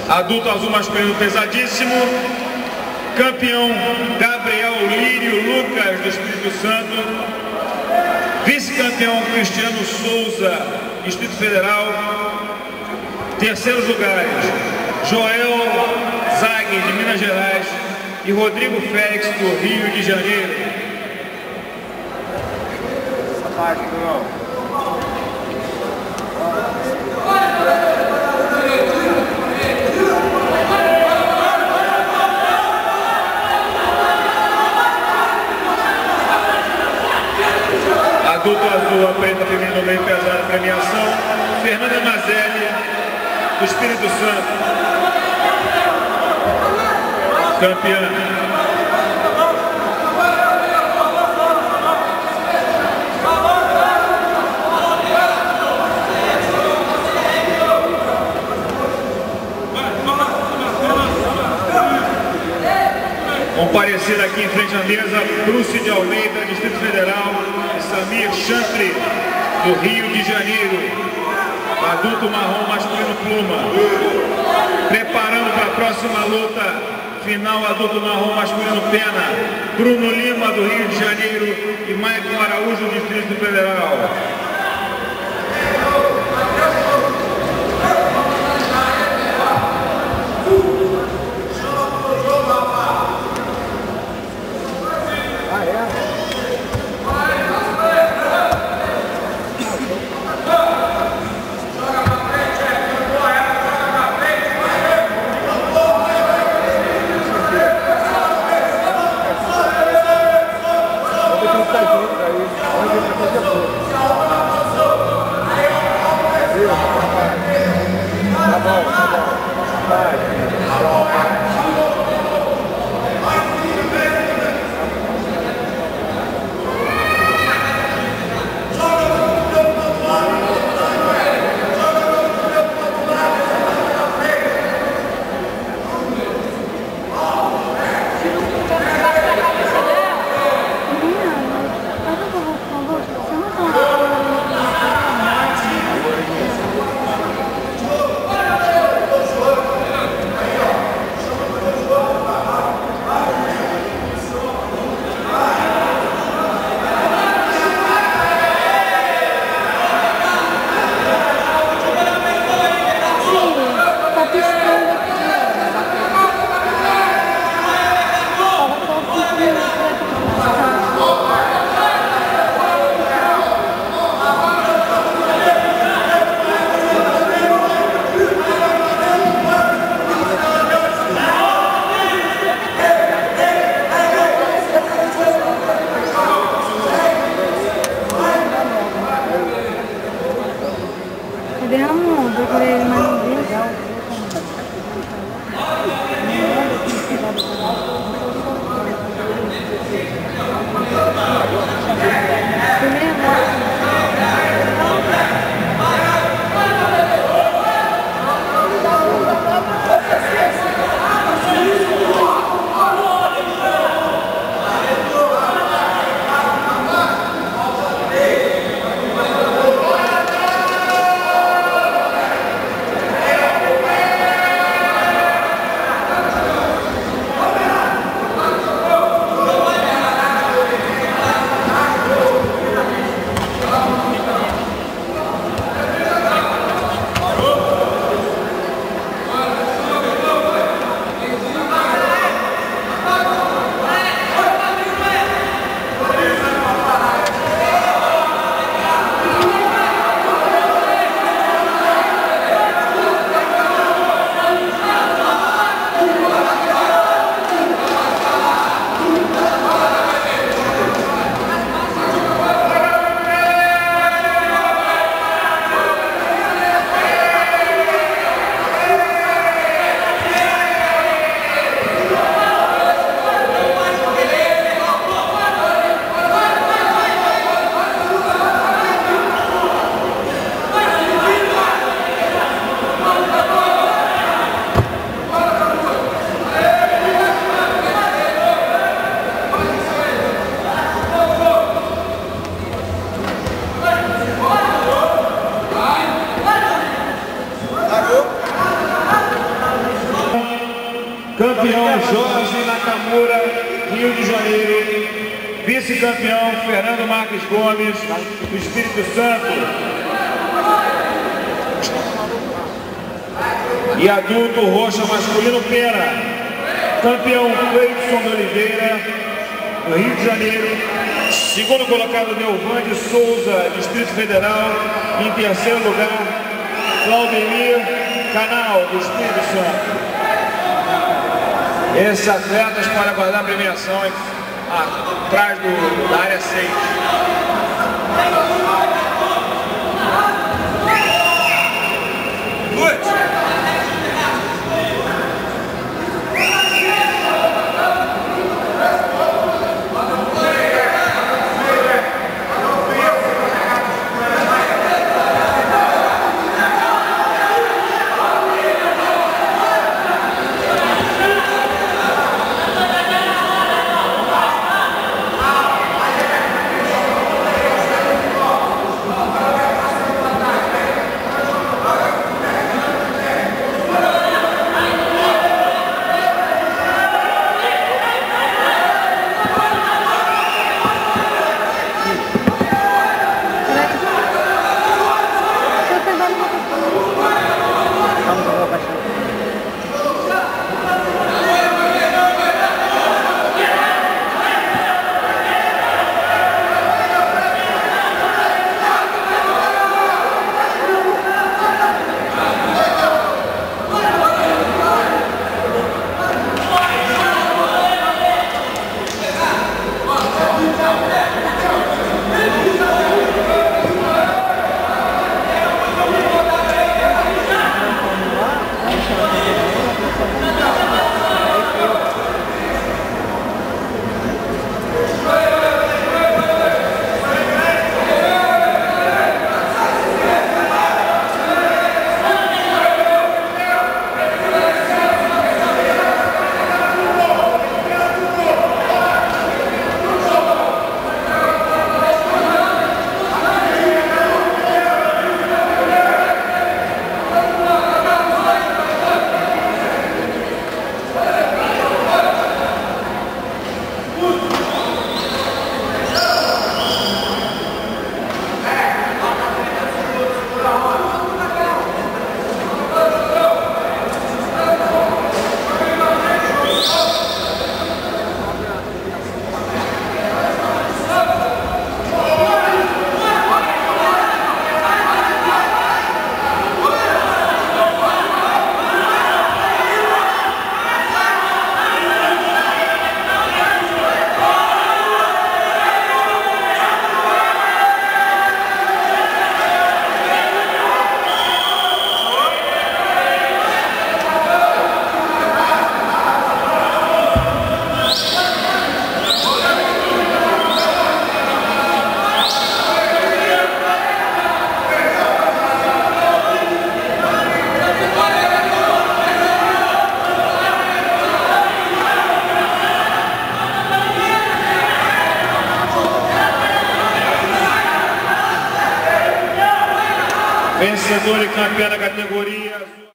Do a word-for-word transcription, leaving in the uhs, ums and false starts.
Adulto azul masculino pesadíssimo, campeão Gabriel Lírio Lucas do Espírito Santo, vice-campeão Cristiano Souza, Distrito Federal, terceiros lugares Joel Zaghi de Minas Gerais e Rodrigo Félix do Rio de Janeiro. Essa parte, não. Adulto azul, a preta feminino meio pesado, premiação, Fernanda Mazelli, do Espírito Santo, campeã. Comparecer aqui em frente à mesa, Bruce de Almeida, Distrito Federal, Samir Chantre, do Rio de Janeiro, adulto marrom masculino pluma. Preparando para a próxima luta, final adulto marrom masculino pena, Bruno Lima, do Rio de Janeiro, e Maicon Araújo, do Distrito Federal. Vice-campeão Fernando Marques Gomes, do Espírito Santo. E adulto roxa masculino Pera. Campeão Cleidson de Oliveira, do Rio de Janeiro. Segundo colocado Delvan de Souza, Distrito Federal. Em terceiro lugar, Claudemir Canal, do Espírito Santo. Esses atletas podem aguardar a premiação atrás do, da área seis. Vencedor e campeão da categoria azul.